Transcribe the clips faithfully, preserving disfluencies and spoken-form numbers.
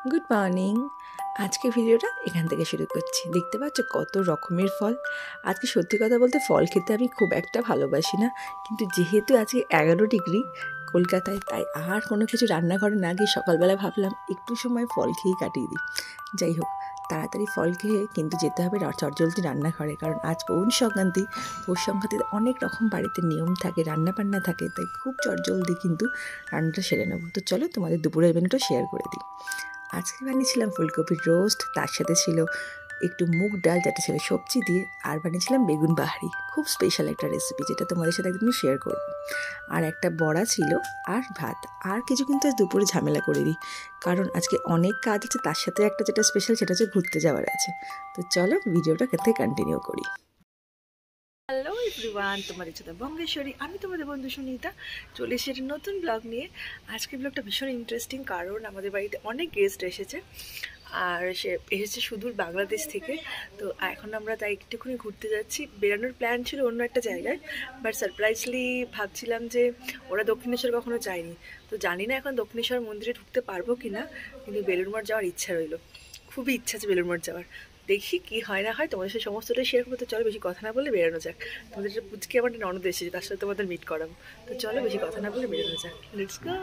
Good morning. আজকে ভিডিওটা এখান থেকে শুরু করছি। দেখতে পাচ্ছ কত রকমের ফল। আজকে সত্যি কথা বলতে ফল খেতে আমি খুব একটা ভালোবাসি না, কিন্তু যেহেতু আজকে এগারো ডিগ্রি কলকাতায়, তাই আর কোনো কিছু রান্নাঘরে না গিয়ে সকালবেলা ভাবলাম একটু সময় ফল খেয়েই কাটিয়ে দিই। যাই হোক, তাড়াতাড়ি ফল খেয়ে কিন্তু যেতে হবে চটজলদি রান্নাঘরে, কারণ আজ পৌষ সংক্রান্তি। পৌষ সংক্রান্তিতে অনেক রকম বাড়িতে নিয়ম থাকে, রান্না বান্না থাকে, তাই খুব চটজলদি কিন্তু রান্নাটা সেরে নেবো। তো চলো তোমাদের দুপুরের মেনুটা শেয়ার করে দিই। আজকে বানিয়েছিলাম ফুলকপির রোস্ট, তার সাথে ছিল একটু মুগ ডাল, যেটা ছিল সবজি দিয়ে, আর বানিয়েছিলাম বেগুন বাহারি। খুব স্পেশাল একটা রেসিপি, যেটা তোমাদের সাথে একদম শেয়ার করব। আর একটা বড়া ছিল আর ভাত। আর কিছু কিন্তু আজ দুপুরে ঝামেলা করে দিই, কারণ আজকে অনেক কাজ আছে। তার সাথে একটা যেটা স্পেশাল, সেটা হচ্ছে ঘুরতে যাওয়ার আছে। তো চলো ভিডিওটা এখান থেকে কন্টিনিউ করি। হ্যালো এভরিওয়ান, তোমাদের সাথে বঙ্গেশ্বরী, আমি তোমাদের বন্ধু সুনিতা। চলে এসেছি নতুন ব্লগ নিয়ে। আজকের ব্লগটা ভীষণ ইন্টারেস্টিং, কারণ আমাদের বাড়িতে অনেক গেস্ট এসেছে, আর সে এসেছে সুদূর বাংলাদেশ থেকে। তো এখন আমরা তাই একটুখানি ঘুরতে যাচ্ছি। বেরানোর প্ল্যান ছিল অন্য একটা জায়গায়, বাট সারপ্রাইজলি ভাবছিলাম যে ওরা দক্ষিণেশ্বর কখনো যায়নি, তো জানি না এখন দক্ষিণেশ্বর মন্দিরে ঢুকতে পারবো কি না, কিন্তু বেলুড় মঠ যাওয়ার ইচ্ছা রইলো, খুবই ইচ্ছা আছে বেলুড় মঠ যাওয়ার। দেখি কি হয় না হয়, তোমাদের সাথে সমস্তটাই শেয়ার করবো। তো চলো বেশি কথা না বলে বেরোনো যাক। তোমাদের একটা পুচকে আমার ননদ এসেছে, তার সাথে তোমাদের মিট করাবো। তো চলো বেশি কথা না বলে বেরোনো যাক, লেটস গো।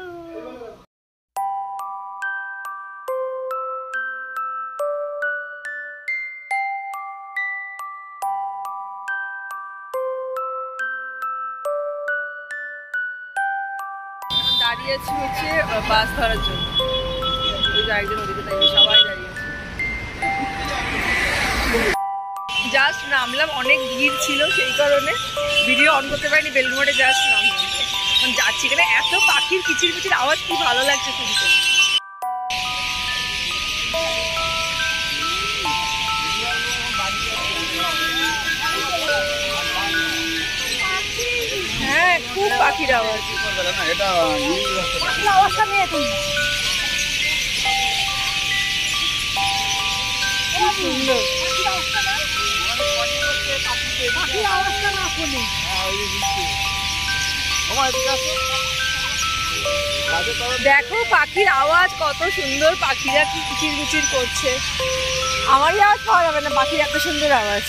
দাঁড়িয়ে আছি হচ্ছে বাস ধরার জন্য। ওই যে একজন ওদিকে দাঁড়িয়ে, সবাই দাঁড়িয়ে আছে। জাস্ট নামলাম, অনেক ভিড় ছিল, সেই কারণে ভিডিও অন করতে পারিনি। বেলুড় মঠে জাস্ট নামলাম, মানে যাচ্ছি এখানে এত পাখির কিচির মিচির আওয়াজ, কি ভালো লাগছে শুনতে। হ্যাঁ, খুব পাখির আওয়াজ। আওয়াজটা নিয়ে তুমি সুন্দর পাখির আওয়াজটা না শুনি। দেখো পাখির আওয়াজ কত সুন্দর, পাখিরা কি কিচির মিচির করছে। আমারই আওয়াজ পাওয়া যাবে না, পাখির এত সুন্দর আওয়াজ।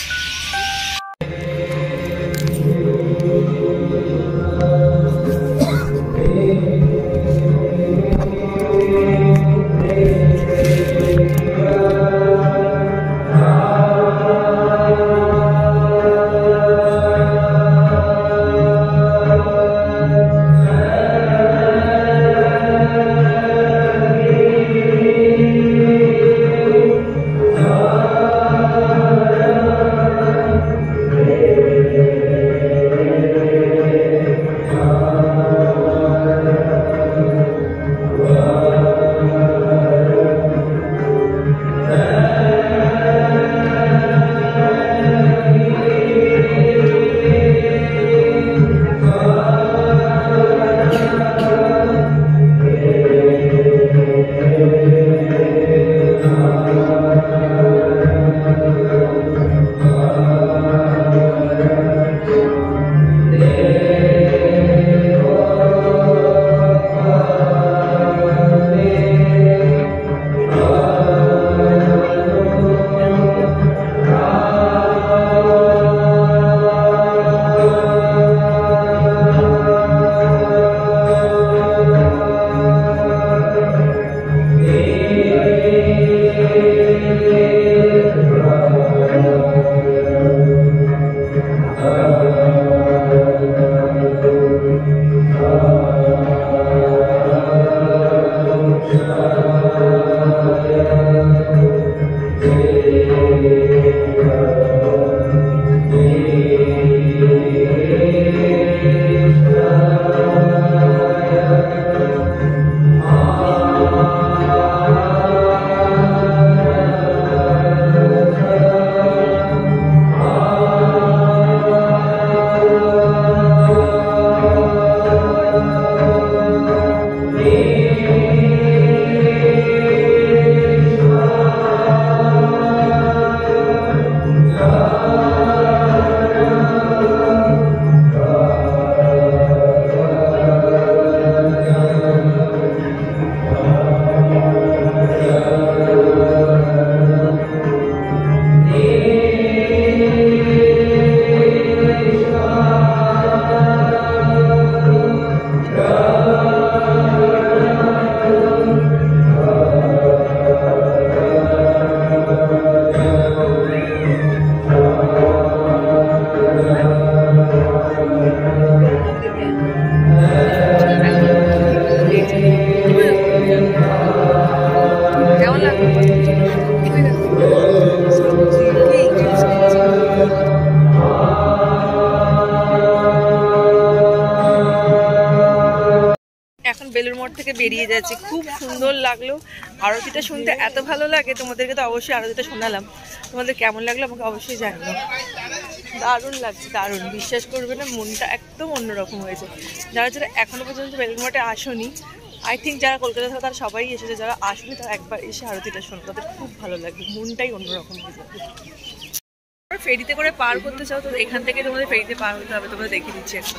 বেরিয়ে যাচ্ছি। খুব সুন্দর লাগলো আরতিটা শুনতে, এত ভালো লাগে। তোমাদেরকে তো অবশ্যই আরতিটা শোনালাম, তোমাদের কেমন লাগলো আমাকে অবশ্যই জানিও। দারুণ লাগছে, দারুণ, বিশ্বাস করবে না, মনটা একদম অন্যরকম হয়েছে। যারা যারা এখনো পর্যন্ত বেলুড় মঠে আসোনি, আই থিঙ্ক যারা কলকাতা থেকে তারা সবাই এসেছে, যারা আসবে তারা একবার এসে আরতিটা শোনো, তাদের খুব ভালো লাগবে, মনটাই অন্যরকম হয়ে যাবে। ফেরিতে করে পার করতে চাও তো এখান থেকে তোমাদের ফেরিতে পার হতে হবে, তোমরা দেখিয়ে দিচ্ছি এখন।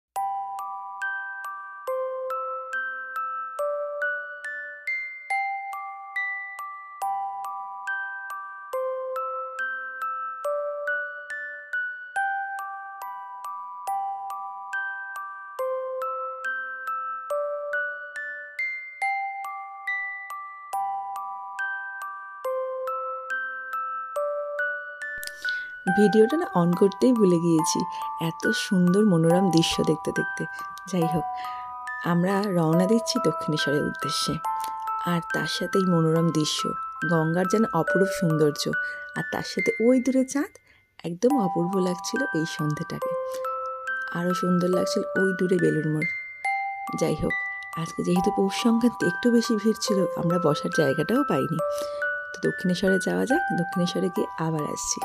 ভিডিওটা না অন করতেই ভুলে গিয়েছি, এত সুন্দর মনোরম দৃশ্য দেখতে দেখতে। যাই হোক, আমরা রওনা দিচ্ছি দক্ষিণেশ্বরের উদ্দেশ্যে। আর তার সাথে এই মনোরম দৃশ্য, গঙ্গার যেন অপরূপ সৌন্দর্য, আর তার সাথে ওই দূরে চাঁদ, একদম অপূর্ব লাগছিল এই সন্ধ্যেটাকে। আরও সুন্দর লাগছিল ওই দূরে বেলুড় মঠ। যাই হোক, আজকে যেহেতু পৌষ সংক্রান্তি একটু বেশি ভিড় ছিল, আমরা বসার জায়গাটাও পাইনি। তো দক্ষিণেশ্বরে যাওয়া যাক, দক্ষিণেশ্বরে গিয়ে আবার আসছি।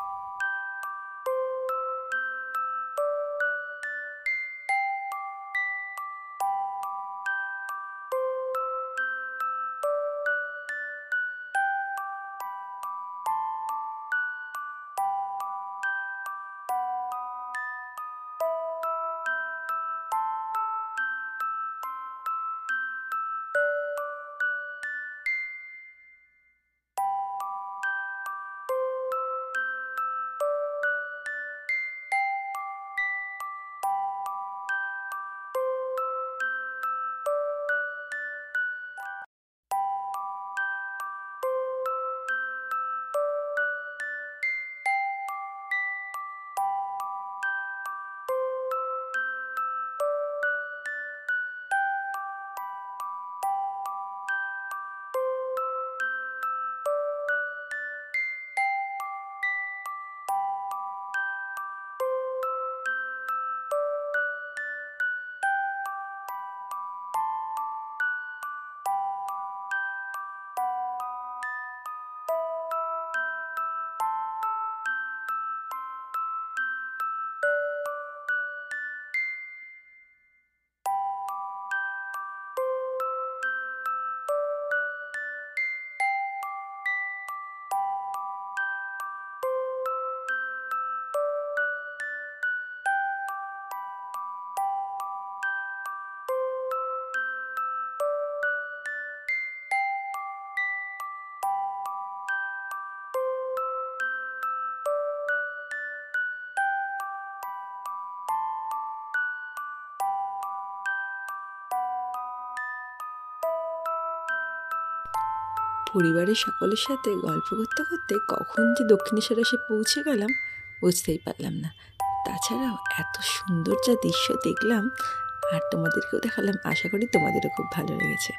পরিবারের সকলের সাথে গল্প করতে করতে কখন যে দক্ষিণেশ্বরে এসে পৌঁছে গেলাম বুঝতেই পারলাম না। তাছাড়াও এত সুন্দর যা দৃশ্য দেখলাম, আর তোমাদেরকেও দেখালাম, আশা করি তোমাদেরও খুব ভালো লেগেছে।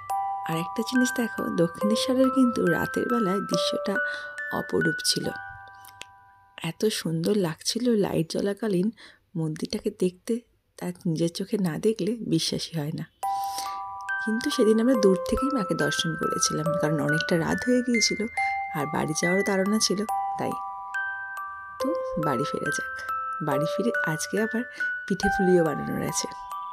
আর একটা জিনিস দেখো, দক্ষিণেশ্বরের কিন্তু রাতের বেলায় দৃশ্যটা অপরূপ ছিল, এত সুন্দর লাগছিল লাইট জ্বলাকালীন মন্দিরটাকে দেখতে, তার নিজের চোখে না দেখলে বিশ্বাসই হয় না। কিন্তু সেদিন আমরা দূর থেকেই মাকে দর্শন করেছিলাম, কারণ অনেকটা রাত হয়ে গিয়েছিল আর বাড়ি যাওয়ারও তাড়না ছিল, তাই। তো বাড়ি ফেরা যাক। বাড়ি ফিরে আজকে আবার পিঠে পুলিও বানানোর আছে।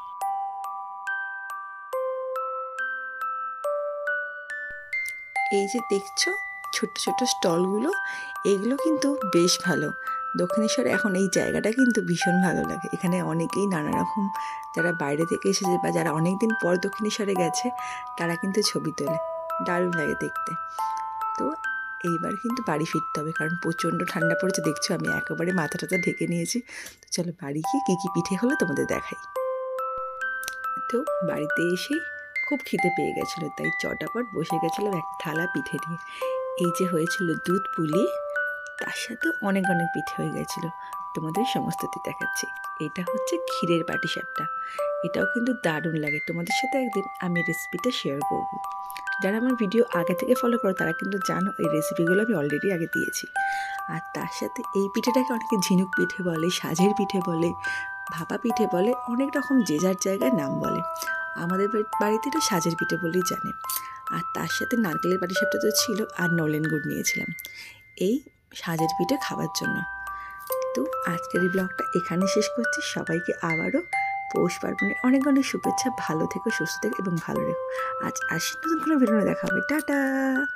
এই যে দেখছো ছোট্ট ছোট্ট স্টলগুলো, এগুলো কিন্তু বেশ ভালো। দক্ষিণেশ্বরে এখন এই জায়গাটা কিন্তু ভীষণ ভালো লাগে। এখানে অনেকেই নানা রকম, যারা বাইরে থেকে এসেছে বা যারা অনেক দিন পর দক্ষিণেশ্বরে গেছে, তারা কিন্তু ছবি তোলে, দারুণ লাগে দেখতে। তো এইবার কিন্তু বাড়ি ফিরতে হবে, কারণ প্রচণ্ড ঠান্ডা পড়েছে। দেখছো আমি একেবারে মাথা টাথা ঢেকে নিয়েছি। তো চলো বাড়ি গিয়ে কী কী পিঠে হলো তোমাদের দেখাই। তো বাড়িতে এসেই খুব খিদে পেয়ে গেছিলো, তাই চটাপট বসে গেছিলাম এক থালা পিঠে নিয়ে। এই যে হয়েছিল দুধ পুলি, তার সাথে অনেক অনেক পিঠে হয়ে গেছিলো, তোমাদের সমস্তটি দেখাচ্ছি। এটা হচ্ছে ক্ষীরের পাটিসাপটা, এটাও কিন্তু দারুণ লাগে। তোমাদের সাথে একদিন আমি রেসিপিটা শেয়ার করব। যারা আমার ভিডিও আগে থেকে ফলো করো তারা কিন্তু জানো এই রেসিপিগুলো আমি অলরেডি আগে দিয়েছি। আর তার সাথে এই পিঠেটাকে অনেকে ঝিনুক পিঠে বলে, সাজের পিঠে বলে, ভাপা পিঠে বলে, অনেক রকম যে যার জায়গায় নাম বলে। আমাদের বাড়িতে এটা সাজের পিঠে বলেই জানে। আর তার সাথে নারকেলের পাটিসাপটা তো ছিল, আর নলেন গুড় নিয়েছিলাম এই সাজের পিঠে খাওয়ার জন্য। তো আজকের এই ব্লগটা এখানে শেষ করছি। সবাইকে আবারও পৌষ পার্বণের অনেক অনেক শুভেচ্ছা। ভালো থেকো, সুস্থ থেকো এবং ভালো রেখো। আজ আসি নতুন কোনো ভিডিও দেখা হবে। টাটা।